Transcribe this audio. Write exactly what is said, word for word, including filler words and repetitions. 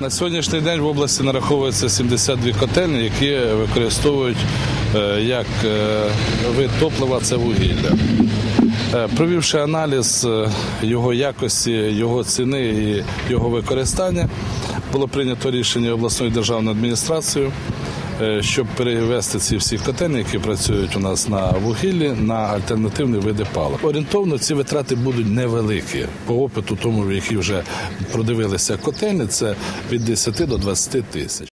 На сьогоднішній день в області нараховується сімдесят дві котельні, які використовують як вид топлива – це вугілля. Провівши аналіз його якості, його ціни і його використання, було прийнято рішення обласною державною адміністрацією, щоб перевести ці всі котельні, які працюють у нас на вугіллі, на альтернативні види палива. Орієнтовно ці витрати будуть невеликі. По опиту тому, які вже продивилися котельні, це від десяти до двадцяти тисяч.